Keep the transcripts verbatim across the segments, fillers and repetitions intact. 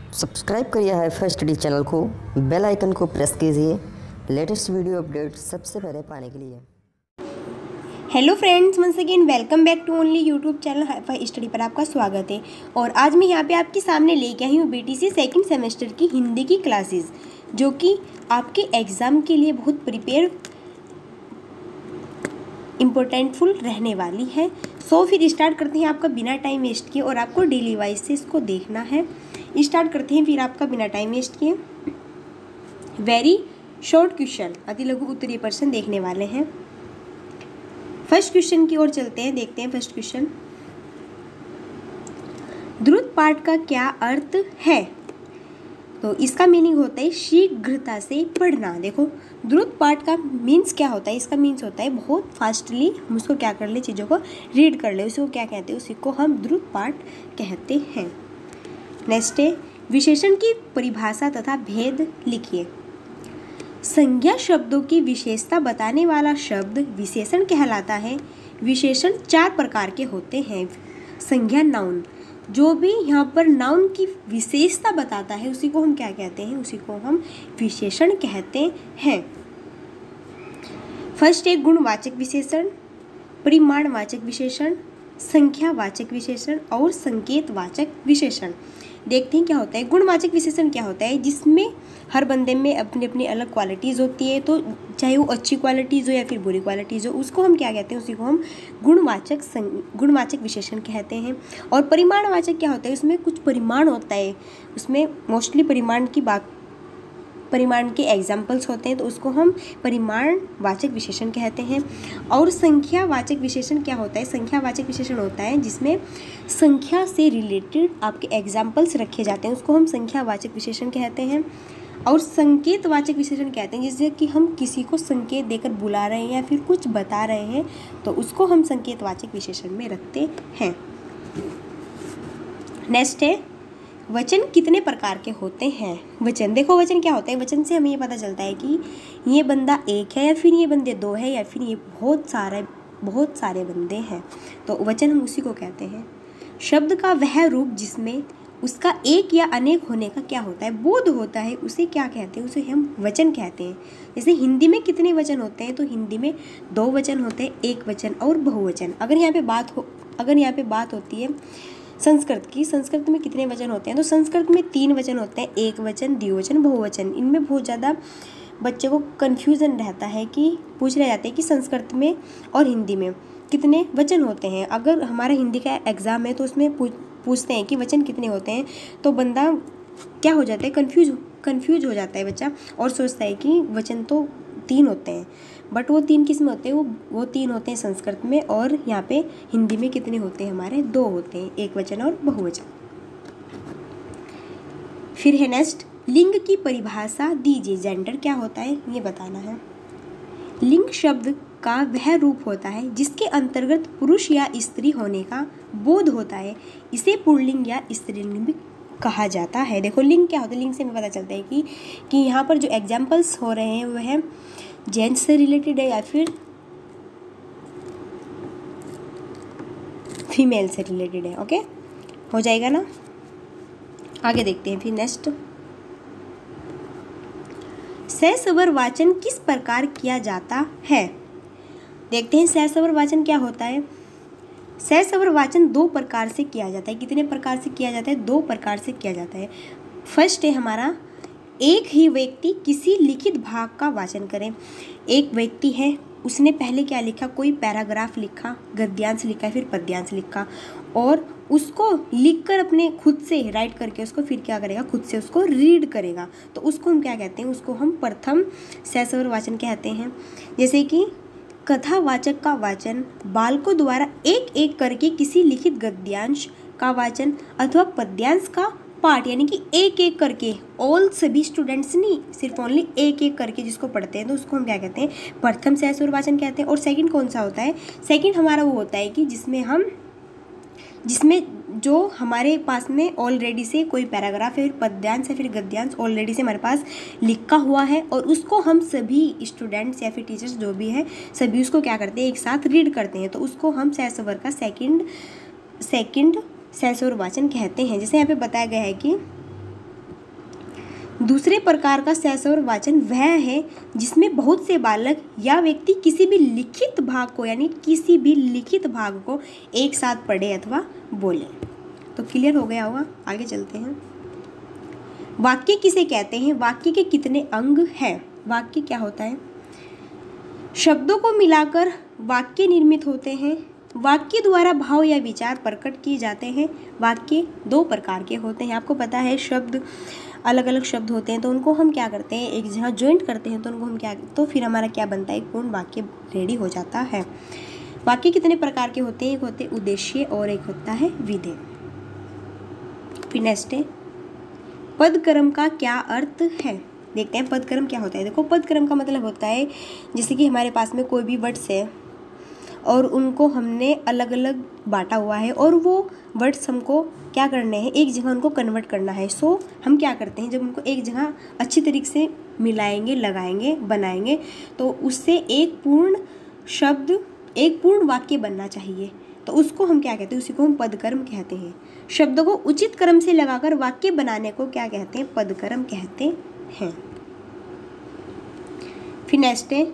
Subscribe करिए है first D channel को, बेल आइकन को प्रेस कीजिए लेटेस्ट वीडियो अपडेट सबसे पहले पाने के लिए। Hello friends, once again welcome back to only YouTube channel high study पर आपका स्वागत है। और आज मैं यहाँ पे आपके सामने लेके आई हूँ बीटीसी सेकंड सेमेस्टर की हिंदी की क्लासेस, जो कि आपके एग्ज़ाम के लिए बहुत प्रिपेयर इम्पोर्टेंटफुल रहने वाली है। सो फिर स्टार्ट करते हैं आपका बिना टाइम वेस्ट किए, और आपको डेली वाइज से इसको देखना है। स्टार्ट करते हैं फिर आपका बिना टाइम वेस्ट किए। वेरी शॉर्ट क्वेश्चन, अति लघु उत्तरीय प्रश्न देखने वाले हैं। फर्स्ट क्वेश्चन की ओर चलते हैं, देखते हैं फर्स्ट क्वेश्चन। द्रुत पाठ का क्या अर्थ है? तो इसका मीनिंग होता है शीघ्रता से पढ़ना। देखो, द्रुत पाठ का मीन्स क्या होता है? इसका मीन्स होता है बहुत फास्टली हम उसको क्या कर ले, चीज़ों को रीड कर ले, उसी को क्या कहते हैं? उसी को हम द्रुत पाठ कहते हैं। नेक्स्ट है, विशेषण की परिभाषा तथा भेद लिखिए। संज्ञा शब्दों की विशेषता बताने वाला शब्द विशेषण कहलाता है। विशेषण चार प्रकार के होते हैं। संज्ञा नाउन, जो भी यहाँ पर नाउन की विशेषता बताता है उसी को हम क्या कहते हैं? उसी को हम विशेषण कहते हैं। फर्स्ट है गुणवाचक विशेषण, परिमाणवाचक विशेषण, संख्यावाचक विशेषण और संकेतवाचक विशेषण। देखते हैं क्या होता है। गुणवाचक विशेषण क्या होता है? जिसमें हर बंदे में अपनी अपनी अलग क्वालिटीज़ होती है, तो चाहे वो अच्छी क्वालिटीज़ हो या फिर बुरी क्वालिटीज़ हो, उसको हम क्या कहते हैं? उसी को हम गुणवाचक गुणवाचक विशेषण कहते हैं। और परिमाणवाचक क्या होता है? उसमें कुछ परिमाण होता है, उसमें मोस्टली परिमाण की बात परिमाण के एग्जाम्पल्स होते हैं, तो उसको हम परिमाणवाचक विशेषण कहते हैं। और संख्यावाचक विशेषण क्या होता है? संख्यावाचक विशेषण होता है जिसमें संख्या से रिलेटेड आपके एग्जाम्पल्स रखे जाते हैं, उसको हम संख्यावाचक विशेषण कहते हैं। और संकेतवाचक विशेषण कहते हैं जिससे कि हम किसी को संकेत देकर बुला रहे हैं या फिर कुछ बता रहे हैं, तो उसको हम संकेतवाचक विशेषण में रखते हैं। नेक्स्ट है, वचन कितने प्रकार के होते हैं? वचन, देखो वचन क्या होता है? वचन से हमें ये पता चलता है कि ये बंदा एक है या फिर ये बंदे दो है या फिर ये बहुत सारे बहुत सारे बंदे हैं, तो वचन हम उसी को कहते हैं। शब्द का वह रूप जिसमें उसका एक या अनेक होने का क्या होता है? बोध होता है, उसे क्या कहते हैं? उसे हम वचन कहते हैं। जैसे हिंदी में कितने वचन होते हैं? तो हिंदी में दो वचन होते हैं, एक वचन और बहुवचन। अगर यहाँ पे बात हो अगर यहाँ पे बात होती है संस्कृत की, संस्कृत में कितने वचन होते हैं? तो संस्कृत में तीन वचन होते हैं, एक वचन, द्विवचन, बहुवचन। इनमें बहुत ज़्यादा बच्चे को कन्फ्यूज़न रहता है कि पूछ रहे जाते हैं कि संस्कृत में और हिंदी में कितने वचन होते हैं। अगर हमारा हिंदी का एग्ज़ाम है तो उसमें पूछ पूछते हैं कि वचन कितने होते हैं, तो बंदा क्या हो जाता है? कन्फ्यूज कन्फ्यूज हो जाता है बच्चा, और सोचता है कि वचन तो तीन होते हैं, बट वो तीन किस में होते हैं? वो वो तीन होते हैं संस्कृत में, और यहाँ पे हिंदी में कितने होते हैं? हमारे दो होते हैं, एक वचन और बहुवचन। फिर है नेक्स्ट, लिंग की परिभाषा दीजिए। जेंडर क्या होता है ये बताना है। लिंग शब्द का वह रूप होता है जिसके अंतर्गत पुरुष या स्त्री होने का बोध होता है, इसे पुल्लिंग या स्त्रीलिंग भी कहा जाता है। देखो लिंग क्या होता है? लिंग से हमें पता चलता है कि कि यहाँ पर जो एग्जाम्पल्स हो रहे हैं वह जेंट्स से रिलेटेड है या फिर फीमेल से रिलेटेड है। ओके, हो जाएगा ना? आगे देखते हैं फिर नेक्स्ट। सहस्वर वाचन किस प्रकार किया जाता है? देखते हैं सहस्वर वाचन क्या होता है। सहस्वर वाचन दो प्रकार से किया जाता है। कितने प्रकार से किया जाता है? दो प्रकार से किया जाता है। फर्स्ट है हमारा, एक ही व्यक्ति किसी लिखित भाग का वाचन करें। एक व्यक्ति है, उसने पहले क्या लिखा? कोई पैराग्राफ लिखा, गद्यांश लिखा, फिर पद्यांश लिखा, और उसको लिखकर अपने खुद से राइट करके उसको फिर क्या करेगा? खुद से उसको रीड करेगा, तो उसको हम क्या कहते हैं? उसको हम प्रथम सहस्वर वाचन कहते हैं। जैसे कि कथावाचक का वाचन, बालकों द्वारा एक एक करके किसी लिखित गद्यांश का वाचन, अथवा पद्यांश का पाठ, यानी कि एक एक करके, ऑल सभी स्टूडेंट्स नहीं, सिर्फ ओनली एक एक करके जिसको पढ़ते हैं, तो उसको हम क्या कहते हैं? प्रथम सहस्वर वाचन कहते हैं। और सेकंड कौन सा होता है? सेकंड हमारा वो होता है कि जिसमें हम जिसमें जो हमारे पास में ऑलरेडी से कोई पैराग्राफ है, फिर पद्यांश है, फिर गद्यांश ऑलरेडी से हमारे पास लिखा हुआ है, और उसको हम सभी स्टूडेंट्स या फिर टीचर्स जो भी है सभी उसको क्या करते हैं? एक साथ रीड करते हैं, तो उसको हम सहस्वर का सेकंड सेकंड सहस्वर वाचन कहते हैं। जैसे यहाँ पे बताया गया है कि दूसरे प्रकार का सहस्वर वाचन वह है जिसमें बहुत से बालक या व्यक्ति किसी भी लिखित भाग को यानी किसी भी लिखित भाग को एक साथ पढ़े अथवा बोले। तो क्लियर हो गया होगा, आगे चलते हैं। वाक्य किसे कहते हैं? वाक्य के कितने अंग हैं? वाक्य क्या होता है? शब्दों को मिलाकर वाक्य निर्मित होते हैं। वाक्य द्वारा भाव या विचार प्रकट किए जाते हैं। वाक्य दो प्रकार के होते हैं, आपको पता है। शब्द अलग अलग शब्द होते हैं तो उनको हम क्या करते हैं, एक जगह ज्वाइंट करते हैं तो उनको हम क्या, तो फिर हमारा क्या बनता है, एक पूर्ण वाक्य रेडी हो जाता है। वाक्य कितने प्रकार के होते हैं? एक होते उद्देश्य और एक होता है विधेय। फिर नेक्स्ट है पदक्रम का क्या अर्थ है? देखते हैं पदक्रम क्या होता है। देखो पदक्रम का मतलब होता है जैसे कि हमारे पास में कोई भी वर्ड्स है और उनको हमने अलग अलग बांटा हुआ है और वो वर्ड्स हमको क्या करने हैं, एक जगह उनको कन्वर्ट करना है। सो हम क्या करते हैं, जब उनको एक जगह अच्छी तरीके से मिलाएंगे, लगाएंगे, बनाएंगे तो उससे एक पूर्ण शब्द, एक पूर्ण वाक्य बनना चाहिए। तो उसको हम क्या कहते हैं, उसी को हम पदक्रम कहते हैं। शब्दों को उचित क्रम से लगाकर वाक्य बनाने को क्या कहते हैं, पदक्रम कहते हैं। फिर नेक्स्ट है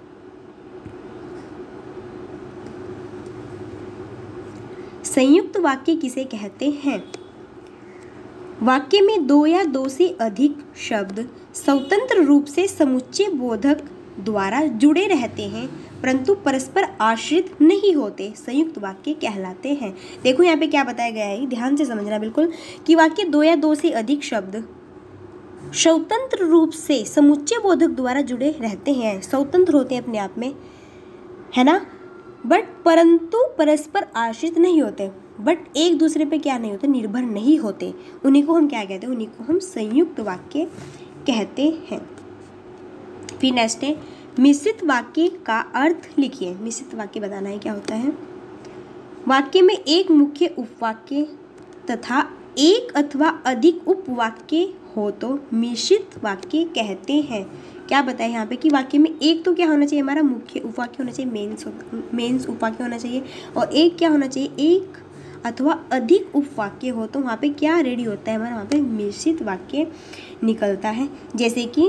संयुक्त वाक्य किसे कहते हैं? वाक्य में दो या दो से अधिक शब्द स्वतंत्र रूप से समुच्चय बोधक द्वारा जुड़े रहते हैं परंतु परस्पर आश्रित नहीं होते, संयुक्त वाक्य कहलाते हैं। देखो यहाँ पे क्या बताया गया है, ध्यान से समझना बिल्कुल, कि वाक्य दो या दो से अधिक शब्द स्वतंत्र रूप से समुच्चय बोधक द्वारा जुड़े रहते हैं, स्वतंत्र होते हैं अपने आप में, है ना, बट परंतु परस्पर आश्रित नहीं होते, बट एक दूसरे पे क्या नहीं होते, निर्भर नहीं होते। उन्हीं को हम क्या कहते हैं, उन्हीं को हम संयुक्त वाक्य कहते हैं। फिर नेक्स्ट है मिश्रित वाक्य का अर्थ लिखिए। मिश्रित वाक्य बताना है क्या होता है। वाक्य में एक मुख्य उपवाक्य तथा एक अथवा अधिक उपवाक्य हो तो मिश्रित वाक्य कहते हैं। क्या बताए यहाँ पे कि वाक्य में एक तो क्या होना चाहिए, हमारा मुख्य उपवाक्य होना चाहिए, मेंस मेंस उपवाक्य होना चाहिए, और एक क्या होना चाहिए, एक अथवा अधिक उपवाक्य हो तो वहाँ पे क्या रेडी होता है हमारा, वहाँ पे मिश्रित वाक्य निकलता है। जैसे कि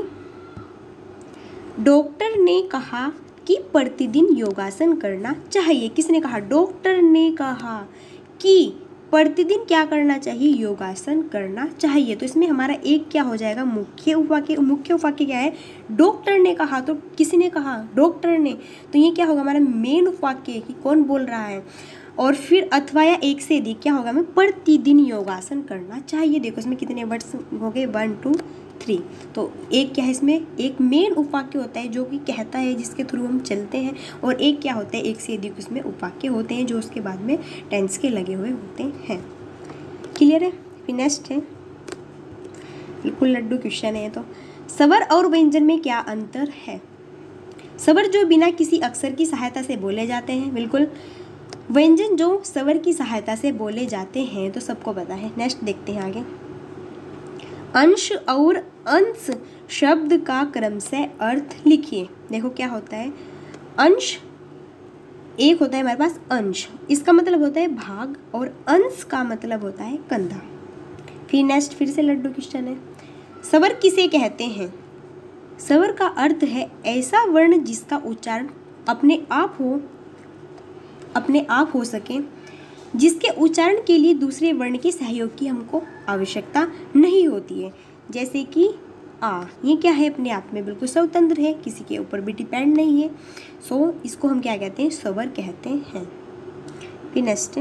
डॉक्टर ने कहा कि प्रतिदिन योगासन करना चाहिए। किसने कहा, डॉक्टर ने कहा कि प्रतिदिन क्या करना चाहिए, योगासन करना चाहिए। तो इसमें हमारा एक क्या हो जाएगा, मुख्य उपवाक्य। मुख्य उपवाक्य क्या है, डॉक्टर ने कहा, तो किसने कहा, डॉक्टर ने, तो ये क्या होगा हमारा मेन उपवाक्य कि कौन बोल रहा है। और फिर अथवा या एक से अधिक क्या होगा, हमें प्रतिदिन योगासन करना चाहिए। देखो इसमें कितने वर्ड्स हो गए, वन टू थ्री। तो एक क्या है, इसमें एक मेन उपवाक्य होता है जो कि कहता है, जिसके थ्रू हम चलते हैं, और एक क्या होता है, एक से अधिक उसमें उपवाक्य होते हैं जो उसके बाद में टेंस के लगे हुए होते हैं। क्लियर है। फिर नेक्स्ट है बिल्कुल लड्डू क्वेश्चन है। तो स्वर और व्यंजन में क्या अंतर है। स्वर जो बिना किसी अक्षर की सहायता से बोले जाते हैं, बिल्कुल। व्यंजन जो स्वर की सहायता से बोले जाते हैं, तो सबको पता है। नेक्स्ट देखते हैं आगे। अंश और अंश शब्द का क्रम से अर्थ लिखिए। देखो क्या होता है, अंश एक होता है हमारे पास अंश, इसका मतलब होता है भाग, और अंश का मतलब होता है कंधा। फिर नेक्स्ट फिर से लड्डू क्वेश्चन है। स्वर किसे कहते हैं। स्वर का अर्थ है ऐसा वर्ण जिसका उच्चारण अपने आप हो अपने आप हो सके, जिसके उच्चारण के लिए दूसरे वर्ण के सहयोग की हमको आवश्यकता नहीं होती है। जैसे कि आ, ये क्या है, अपने आप में बिल्कुल स्वतंत्र है, किसी के ऊपर भी डिपेंड नहीं है। सो इसको हम क्या कहते हैं, स्वर कहते हैं। फिर नेक्स्ट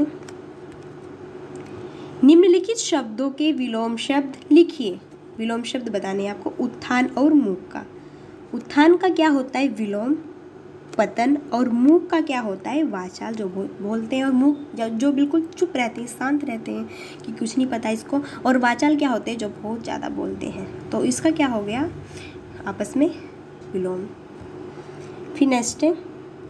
निम्नलिखित शब्दों के विलोम शब्द लिखिए। विलोम शब्द बताने हैं आपको, उत्थान और मूक का। उत्थान का क्या होता है, विलोम, पतन, और मूक का क्या होता है, वाचाल, जो बोलते हैं, और मूक जो बिल्कुल चुप रहते हैं, शांत रहते हैं कि कुछ नहीं पता इसको, और वाचाल क्या होते हैं, जो बहुत ज़्यादा बोलते हैं। तो इसका क्या हो गया आपस में विलोम। फिर नेक्स्ट है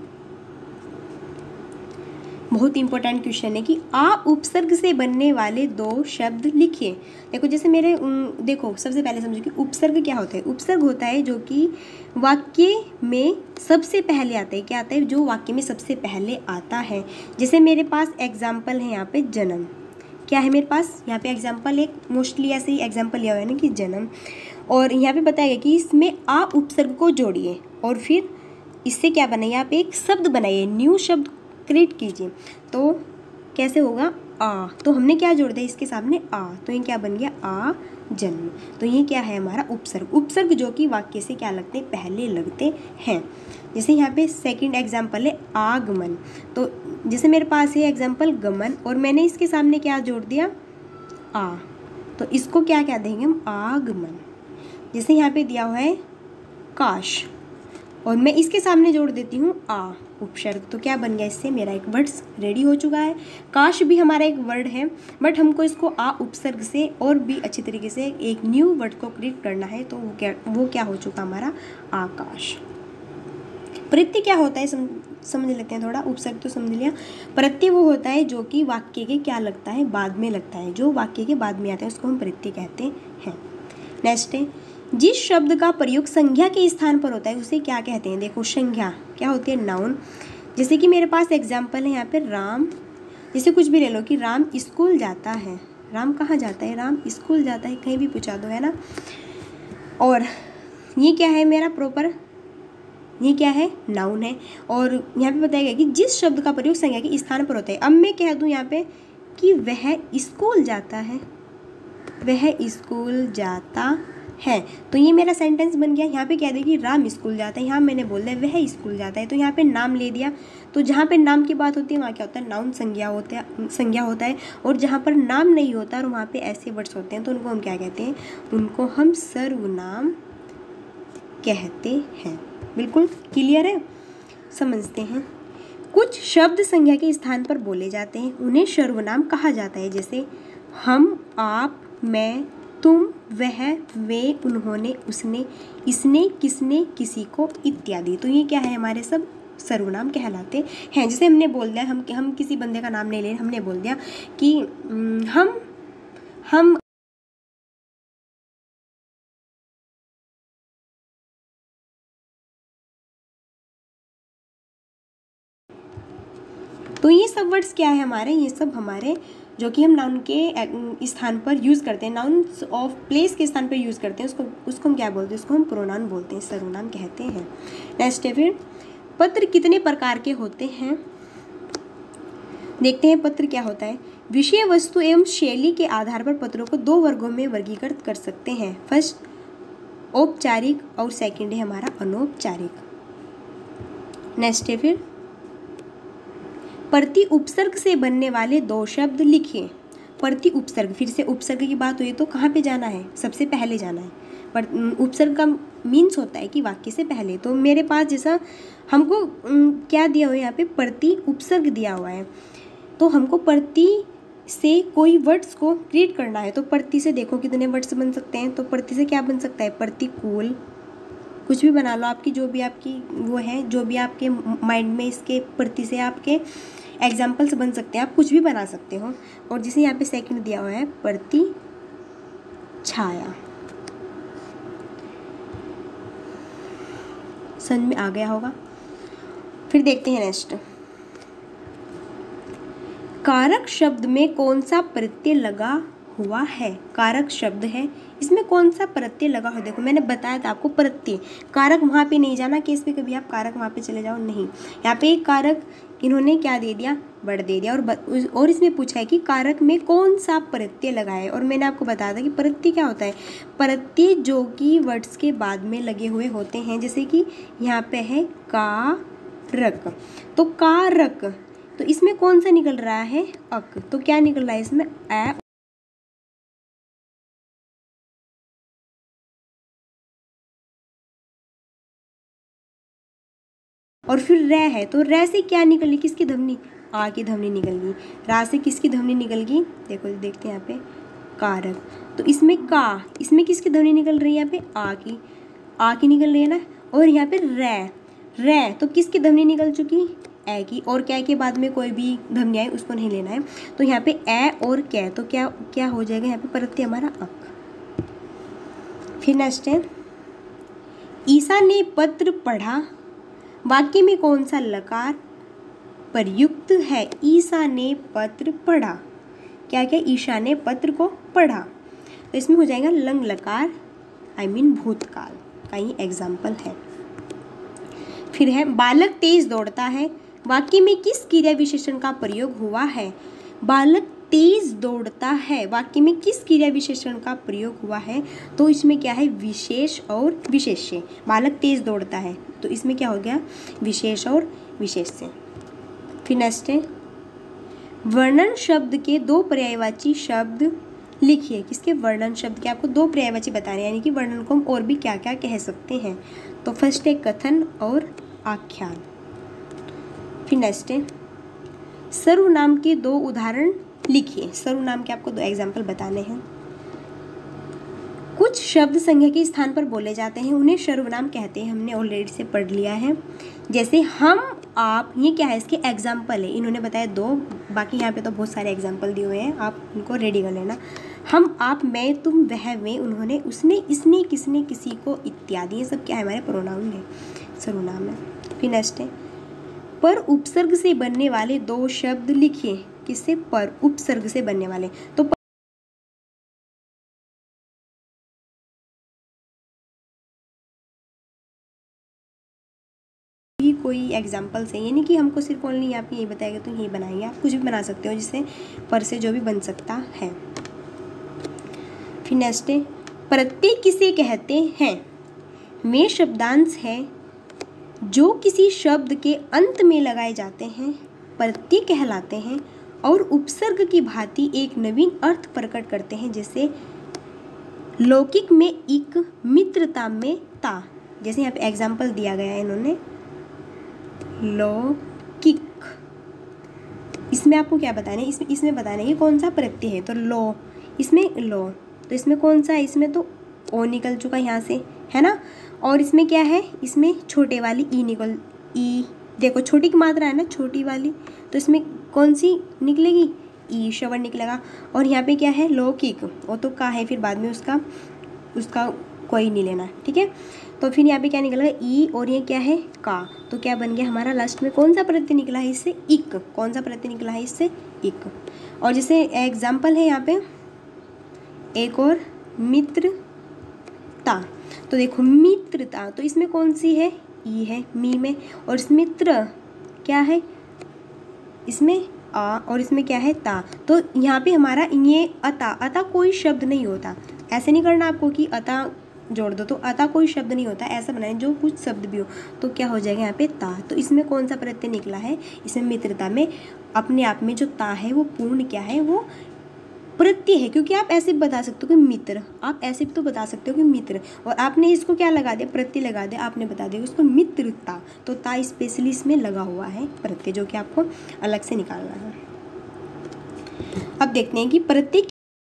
बहुत इंपॉर्टेंट क्वेश्चन है कि आ उपसर्ग से बनने वाले दो शब्द लिखिए। देखो जैसे मेरे देखो सबसे पहले समझो कि उपसर्ग क्या होता है। उपसर्ग होता है जो कि वाक्य में सबसे पहले आता है। क्या आता है, जो वाक्य में सबसे पहले आता है। जैसे मेरे पास एग्जाम्पल है यहाँ पे जन्म, क्या है मेरे पास यहाँ पे एग्जाम्पल, एक मोस्टली ऐसे ही एग्जाम्पल लिया हुआ है ना कि जन्म, और यहाँ पे बताया गया कि इसमें आ उपसर्ग को जोड़िए और फिर इससे क्या बनाइए, यहाँ पे एक शब्द बनाइए, न्यू शब्द क्रिएट कीजिए। तो कैसे होगा, आ, तो हमने क्या जोड़ दिया इसके सामने आ, तो ये क्या बन गया, आ जन्म। तो ये क्या है हमारा उपसर्ग, उपसर्ग जो कि वाक्य से क्या लगते हैं, पहले लगते हैं। जैसे यहाँ पे सेकंड एग्जाम्पल है आगमन, तो जैसे मेरे पास है एग्जाम्पल गमन और मैंने इसके सामने क्या जोड़ दिया, आ, तो इसको क्या कह देंगे हम, आगमन। जैसे यहाँ पे दिया हुआ है काश और मैं इसके सामने जोड़ देती हूँ आ उपसर्ग, तो क्या बन गया, इससे मेरा एक वर्ड रेडी हो चुका है। काश भी हमारा एक वर्ड है, बट हमको इसको आ उपसर्ग से और भी अच्छी तरीके से एक न्यू वर्ड को क्रिएट करना है, तो वो क्या वो क्या हो चुका हमारा, आकाश। प्रत्यय क्या होता है सम, समझ लेते हैं थोड़ा, उपसर्ग तो समझ लिया। प्रत्यय वो होता है जो कि वाक्य के क्या लगता है, बाद में लगता है, जो वाक्य के बाद में आता है उसको हम प्रत्यय कहते हैं। नेक्स्ट है, जिस शब्द का प्रयोग संज्ञा के स्थान पर होता है उसे क्या कहते हैं। देखो संज्ञा क्या होती है, नाउन। जैसे कि मेरे पास एग्जाम्पल है यहाँ पे राम, जैसे कुछ भी ले लो कि राम स्कूल जाता है, राम कहाँ जाता है, राम स्कूल जाता है, कहीं भी पूछा दो, है ना। और ये क्या है मेरा प्रॉपर, ये क्या है, नाउन है। और यहाँ पे बताया गया कि जिस शब्द का प्रयोग संज्ञा के स्थान पर होता है। अब मैं कह दूँ यहाँ पे कि वह स्कूल जाता है, वह स्कूल जाता है, तो ये मेरा सेंटेंस बन गया। यहाँ पे कह दे कि राम स्कूल जाता है, यहाँ मैंने बोल दिया वह स्कूल जाता है, तो यहाँ पे नाम ले दिया। तो जहाँ पे नाम की बात होती है वहाँ क्या होता है, नाउन संज्ञा होता है, संज्ञा होता है। और जहाँ पर नाम नहीं होता और वहाँ पे ऐसे वर्ड्स होते हैं तो उनको हम क्या कहते हैं, उनको हम सर्वनाम कहते हैं। बिल्कुल क्लियर है, समझते हैं। कुछ शब्द संज्ञा के स्थान पर बोले जाते हैं, उन्हें सर्वनाम कहा जाता है। जैसे हम, आप, मैं, तुम, वह, वे, उन्होंने, उसने, इसने, किसने, किसी को इत्यादि। तो ये क्या है, हमारे सब सर्वनाम कहलाते हैं। जैसे हमने बोल दिया, हम हम किसी बंदे का नाम नहीं ले, हमने बोल दिया कि हम हम तो ये सब वर्ड्स क्या है हमारे, ये सब हमारे जो कि हम नाउन के स्थान पर यूज़ करते हैं, नाउन ऑफ प्लेस के स्थान पर यूज़ करते हैं, उसको उसको हम क्या बोलते हैं, उसको हम प्रोनाउन बोलते हैं, सर्वनाम कहते हैं। नेक्स्ट है फिर, पत्र कितने प्रकार के होते हैं। देखते हैं पत्र क्या होता है। विषय वस्तु एवं शैली के आधार पर पत्रों को दो वर्गों में वर्गीकृत कर सकते हैं। फर्स्ट औपचारिक और सेकंड है हमारा अनौपचारिक। नेक्स्ट है फिर, प्रति उपसर्ग से बनने वाले दो शब्द लिखिए। प्रति उपसर्ग, फिर से उपसर्ग की बात हुई तो कहाँ पे जाना है, सबसे पहले जाना है। पर उपसर्ग का मीन्स होता है कि वाक्य से पहले। तो मेरे पास जैसा हमको क्या दिया हुआ है, यहाँ पे प्रति उपसर्ग दिया हुआ है, तो हमको प्रति से कोई वर्ड्स को क्रिएट करना है। तो प्रति से देखो कितने वर्ड्स बन सकते हैं। तो प्रति से क्या बन सकता है, प्रतिकूल, कुछ भी बना लो, आपकी जो भी आपकी वो है, जो भी आपके माइंड में इसके प्रति से आपके एग्जाम्पल्स बन सकते हैं, आप कुछ भी बना सकते हो। और जिसे यहाँ पे सेकंड दिया हुआ है प्रति छाया। समझ में आ गया होगा। फिर देखते हैं नेक्स्ट, कारक शब्द में कौन सा प्रत्यय लगा हुआ है। कारक शब्द है, इसमें कौन सा प्रत्यय लगा हो। देखो मैंने बताया था आपको प्रत्यय, कारक वहाँ पे नहीं जाना कि इसमें कभी आप कारक वहाँ पे चले जाओ, नहीं। यहाँ पे एक कारक इन्होंने क्या दे दिया, वर्ड दे दिया। और और इसमें पूछा है कि कारक में कौन सा प्रत्यय लगा है। और मैंने आपको बताया था कि प्रत्यय क्या होता है, प्रत्यय जो कि वर्ड्स के बाद में लगे हुए होते हैं। जैसे कि यहाँ पे है कारक, तो कारक, तो इसमें कौन सा निकल रहा है, अक। तो क्या निकल रहा है इसमें, ए और फिर रै है। तो रै से क्या निकल गई, किसकी ध्वनि, आ की ध्वनि निकल गई। रा से किसकी ध्वनि निकल गई, देखो देखते हैं यहाँ पे कारक। तो इसमें का, इसमें किसकी ध्वनि निकल रही है, यहाँ पे आ की, आ की निकल रही है ना। और यहाँ पे रै, रै तो किसकी ध्वनि निकल चुकी, ए की। और क्या के बाद में कोई भी ध्वनि आए उसको नहीं लेना है। तो यहाँ पे ए और कै, तो क्या क्या हो जाएगा यहाँ पे प्रत्यय हमारा अक। फिर नेक्स्ट है, ईसा ने पत्र पढ़ा। वाक्य में कौन सा लकार प्रयुक्त है, ईसा ने पत्र पढ़ा। क्या क्या ईशा ने पत्र को पढ़ा, तो इसमें हो जाएगा लंग लकार आई मीन भूतकाल का ही एग्जाम्पल है। फिर है बालक तेज दौड़ता है, वाक्य में किस क्रिया विशेषण का प्रयोग हुआ है। बालक तेज दौड़ता है, वाक्य में किस क्रिया विशेषण का प्रयोग हुआ है, तो इसमें क्या है विशेष और विशेष्य। बालक तेज दौड़ता है तो इसमें क्या हो गया विशेष और विशेष्य। फिर नेक्स्ट है वर्णन शब्द के दो पर्यायवाची शब्द लिखिए। किसके वर्णन शब्द के आपको दो पर्यायवाची बताने हैं, यानी कि वर्णन को हम और भी क्या क्या कह सकते हैं। तो फर्स्ट है कथन और आख्यान। फिर नेक्स्ट है सर्वनाम के दो उदाहरण लिखिए। सर्वनाम के आपको दो एग्जाम्पल बताने हैं। कुछ शब्द संज्ञा के स्थान पर बोले जाते हैं, उन्हें सर्वनाम कहते हैं। हमने ऑलरेडी से पढ़ लिया है। जैसे हम आप, ये क्या है इसके एग्जाम्पल है, इन्होंने बताया दो, बाकी यहाँ पे तो बहुत सारे एग्जाम्पल दिए हुए हैं, आप इनको रेडी कर लेना। हम आप मैं तुम वह वे उन्होंने उसने इसने किसने किसी को इत्यादि, ये सब क्या है हमारे प्रोनाउन है, सर्वनाम है। फिर नेक्स्ट है पर उपसर्ग से बनने वाले दो शब्द लिखिए। किससे पर उपसर्ग से बनने वाले, तो भी कोई एग्जाम्पल से, यानी कि हमको सिर्फ ओनली आपको यही बताएगा तो यही बनाएंगे, आप कुछ भी बना सकते हो जिससे पर से जो भी बन सकता है। फिर नेक्स्ट है प्रत्यय किसे कहते हैं। में शब्दांश है जो किसी शब्द के अंत में लगाए जाते हैं, प्रत्यय कहलाते हैं और उपसर्ग की भांति एक नवीन अर्थ प्रकट करते हैं। जैसे लौकिक में इक, मित्रता में ता। जैसे यहाँ पे एग्जाम्पल दिया गया है इन्होंने लौकिक, इसमें आपको क्या बताना है, इसमें इसमें बताना है कि कौन सा प्रत्यय है। तो लो, इसमें लो, तो इसमें कौन सा है, इसमें तो ओ निकल चुका यहाँ से, है ना। और इसमें क्या है, इसमें छोटे वाली ई निकल, ई देखो छोटी की मात्रा है ना छोटी वाली, तो इसमें कौन सी निकलेगी, ई श्रवण निकलेगा। और यहाँ पे क्या है लौकिक, वो तो का है, फिर बाद में उसका उसका कोई नहीं लेना, ठीक है। तो फिर यहाँ पे क्या निकलेगा ई, और ये क्या है का, तो क्या बन गया हमारा लास्ट में कौन सा प्रत्यय निकला है इससे, इक। कौन सा प्रत्यय निकला है इससे, इक। और जैसे एग्जाम्पल है यहाँ पे एक और मित्रता, तो देखो मित्रता, तो इसमें कौन सी है, ई है मी में, और इस मित्र क्या है, इसमें आ, और इसमें क्या है ता। तो यहाँ पे हमारा ये अता, अता कोई शब्द नहीं होता, ऐसे नहीं करना आपको कि अता जोड़ दो, तो अता कोई शब्द नहीं होता, ऐसा बनाए जो कुछ शब्द भी हो तो क्या हो जाएगा यहाँ पे ता। तो इसमें कौन सा प्रत्यय निकला है, इसमें मित्रता में अपने आप में जो ता है वो पूर्ण क्या है, वो प्रत्यय है। क्योंकि आप ऐसे भी बता सकते हो कि मित्र, आप ऐसे भी तो बता सकते हो कि मित्र, और आपने इसको क्या लगा दिया, प्रत्यय लगा दिया, आपने बता दिया उसको मित्रता, तो ता स्पेशली इसमें लगा हुआ है प्रत्यय, जो कि आपको अलग से निकालना है। अब देखते हैं कि प्रत्यय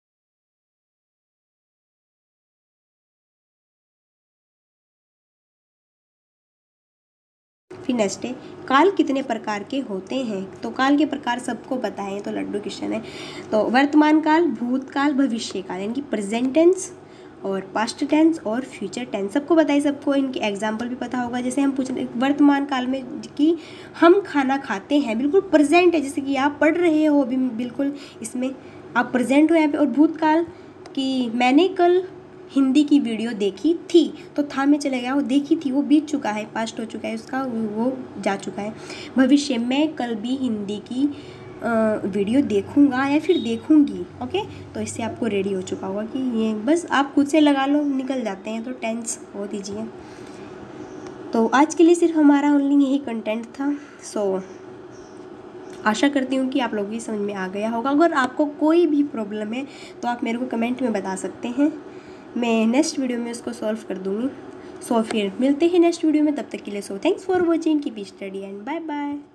फिर नेक्स्ट है काल कितने प्रकार के होते हैं। तो काल के प्रकार सबको पता है, तो लड्डू क्वेश्चन है। तो वर्तमान काल, भूतकाल, भविष्य काल, यानी कि प्रेजेंट टेंस और पास्ट टेंस और फ्यूचर टेंस सबको पता है, सबको इनके एग्जाम्पल भी पता होगा। जैसे हम पूछ रहे वर्तमान काल में कि हम खाना खाते हैं, बिल्कुल प्रेजेंट है, जैसे कि आप पढ़ रहे हो अभी, बिल्कुल इसमें आप प्रेजेंट हो यहाँ पे। और भूतकाल कि मैंने कल हिंदी की वीडियो देखी थी, तो था में चले गया, वो देखी थी वो बीत चुका है, पास्ट हो चुका है उसका, वो जा चुका है। भविष्य में कल भी हिंदी की वीडियो देखूंगा या फिर देखूंगी, ओके। तो इससे आपको रेडी हो चुका होगा कि ये बस आप खुद से लगा लो, निकल जाते हैं, तो टेंस हो दीजिए। तो आज के लिए सिर्फ हमारा ओनली यही कंटेंट था। सो आशा करती हूँ कि आप लोगों की समझ में आ गया होगा। अगर आपको कोई भी प्रॉब्लम है तो आप मेरे को कमेंट में बता सकते हैं, मैं नेक्स्ट वीडियो में उसको सॉल्व कर दूँगी। सो फिर मिलते हैं नेक्स्ट वीडियो में, तब तक के लिए so thanks for watching, keep study and bye bye.